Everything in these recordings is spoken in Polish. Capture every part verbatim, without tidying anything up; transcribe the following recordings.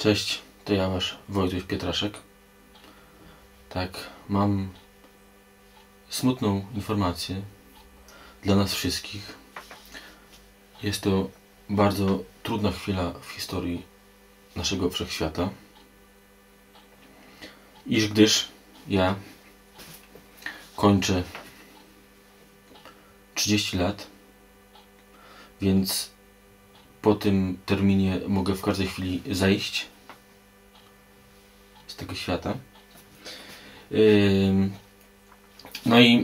Cześć, to ja wasz Wojtuś Pietraszek. Tak, mam smutną informację dla nas wszystkich. Jest to bardzo trudna chwila w historii naszego wszechświata. Iż gdyż ja kończę trzydzieści lat, więc po tym terminie mogę w każdej chwili zejść z tego świata. Yy, no i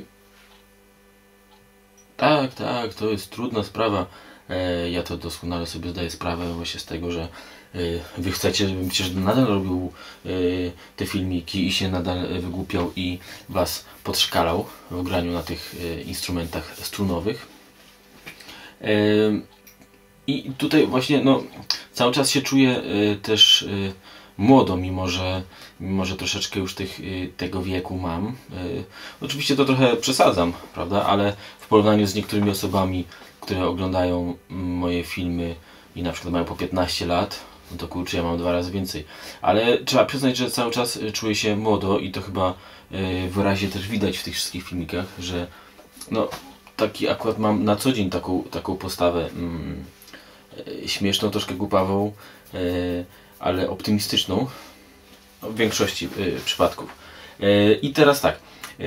tak, tak, to jest trudna sprawa. E, ja to doskonale sobie zdaję sprawę właśnie z tego, że e, wy chcecie, żebym przecież nadal robił e, te filmiki i się nadal wygłupiał i was podszkalał w graniu na tych e, instrumentach strunowych. E, I tutaj właśnie no, cały czas się czuję y, też y, młodo, mimo że, mimo że troszeczkę już tych, y, tego wieku mam. Y, oczywiście to trochę przesadzam, prawda? Ale w porównaniu z niektórymi osobami, które oglądają moje filmy i na przykład mają po piętnaście lat, no to kurczę, ja mam dwa razy więcej. Ale trzeba przyznać, że cały czas czuję się młodo i to chyba y, wyraźnie też widać w tych wszystkich filmikach, że no, taki akurat mam na co dzień taką, taką postawę. Mm, śmieszną, troszkę głupawą, ale optymistyczną w większości przypadków. I teraz tak,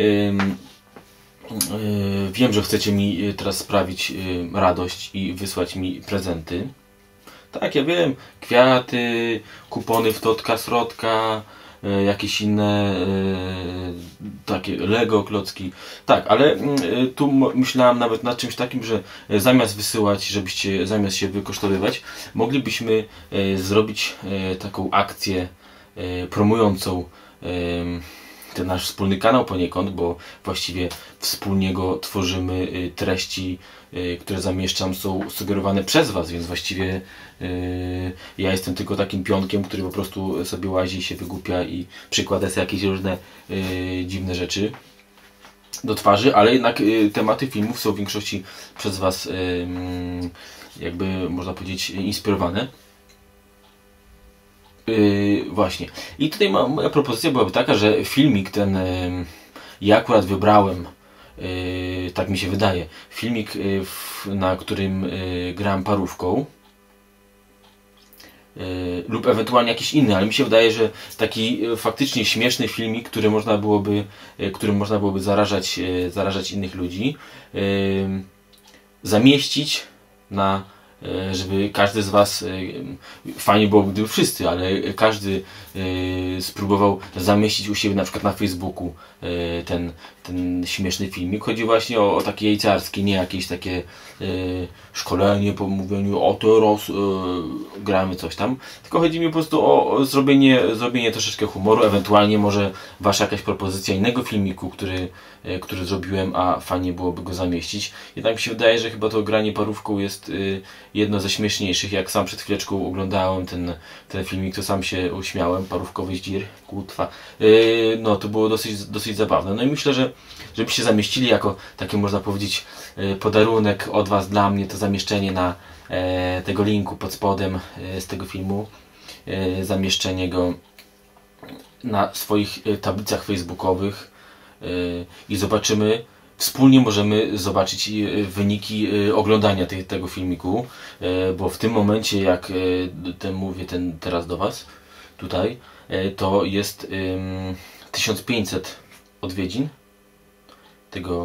wiem, że chcecie mi teraz sprawić radość i wysłać mi prezenty. Tak, ja wiem, kwiaty, kupony w Totka Srotka, jakieś inne takie Lego klocki. Tak, ale tu myślałem nawet nad czymś takim, że zamiast wysyłać, żebyście zamiast się wykosztowywać, moglibyśmy zrobić taką akcję promującą ten nasz wspólny kanał poniekąd, bo właściwie wspólnie go tworzymy. Treści, które zamieszczam, są sugerowane przez was, więc właściwie ja jestem tylko takim pionkiem, który po prostu sobie łazi i się wygłupia i przykłada sobie jakieś różne dziwne rzeczy do twarzy, ale jednak tematy filmów są w większości przez was jakby można powiedzieć inspirowane. Yy, właśnie. I tutaj ma, moja propozycja byłaby taka, że filmik ten yy, ja akurat wybrałem, yy, tak mi się wydaje, filmik, yy, w, na którym yy, gram parówką yy, lub ewentualnie jakiś inny, ale mi się wydaje, że taki yy, faktycznie śmieszny filmik, który można byłoby, yy, którym można byłoby zarażać, yy, zarażać innych ludzi, yy, zamieścić na, żeby każdy z was, fajnie byłoby gdyby wszyscy, ale każdy spróbował zamieścić u siebie na przykład na Facebooku ten, ten śmieszny filmik. Chodzi właśnie o, o takie jajcarskie, nie jakieś takie szkolenie po mówieniu o teraz gramy coś tam, tylko chodzi mi po prostu o, o zrobienie, zrobienie troszeczkę humoru, ewentualnie może wasza jakaś propozycja innego filmiku, który, który zrobiłem, a fajnie byłoby go zamieścić. Jednak mi się wydaje, że chyba to granie parówką jest jedno ze śmieszniejszych. Jak sam przed chwileczką oglądałem ten, ten filmik, to sam się uśmiałem. Parówkowy zdzir, kłótwa. Yy, no to było dosyć, dosyć zabawne. No i myślę, że żebyście zamieścili jako taki, można powiedzieć, yy, podarunek od was dla mnie, to zamieszczenie na yy, tego linku pod spodem yy, z tego filmu, yy, zamieszczenie go na swoich yy, tablicach facebookowych yy, i zobaczymy. Wspólnie możemy zobaczyć wyniki oglądania te, tego filmiku, bo w tym momencie, jak ten mówię ten teraz do was tutaj, to jest um, tysiąc pięćset odwiedzin tego,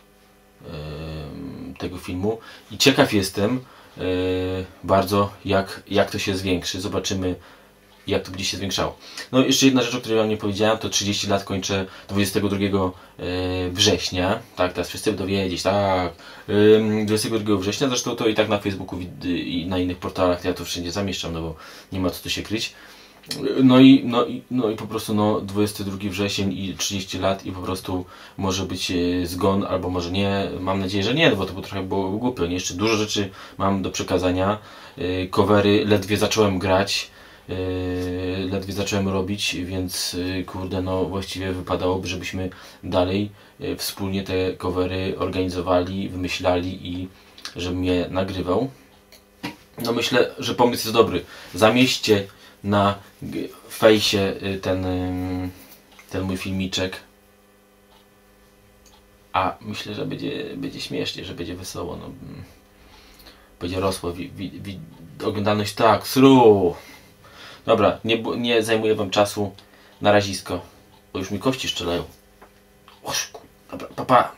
um, tego filmu i ciekaw jestem um, bardzo, jak, jak to się zwiększy. Zobaczymy, jak to będzie się zwiększało. No jeszcze jedna rzecz, o której wam nie powiedziałem, to trzydzieści lat kończę dwudziestego drugiego września. Tak, teraz wszyscy będą wiedzieć, tak. dwudziestego drugiego września, zresztą to i tak na Facebooku i na innych portalach ja to wszędzie zamieszczam, no bo nie ma co tu się kryć. No i, no i, no i po prostu no, dwudziesty drugi wrzesień i trzydzieści lat i po prostu może być zgon, albo może nie. Mam nadzieję, że nie, bo to by trochę było głupie. Jeszcze dużo rzeczy mam do przekazania. Covery ledwie zacząłem grać. Yy, ledwie zacząłem robić, więc yy, kurde, no właściwie wypadałoby, żebyśmy dalej yy, wspólnie te covery organizowali, wymyślali i żebym je nagrywał. No myślę, że pomysł jest dobry. Zamieśćcie na g- fejsie y, ten, ym, ten mój filmiczek. A myślę, że będzie, będzie śmiesznie, że będzie wesoło. No. mm, Będzie rosło. Wi, wi, wi, oglądalność tak, sru. Dobra, nie, bu- nie zajmuję wam czasu. Na razisko. Bo już mi kości strzelają. Oż, ku- Dobra, pa, pa.